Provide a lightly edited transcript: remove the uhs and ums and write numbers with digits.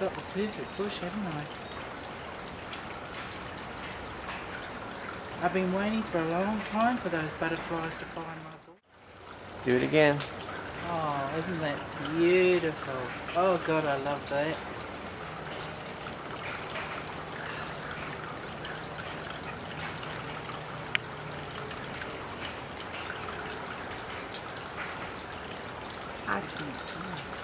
got the perfect bush, haven't I? I've been waiting for a long time for those butterflies to find my bush. Do it again. Oh, isn't that beautiful? Oh God, I love that. Excellent.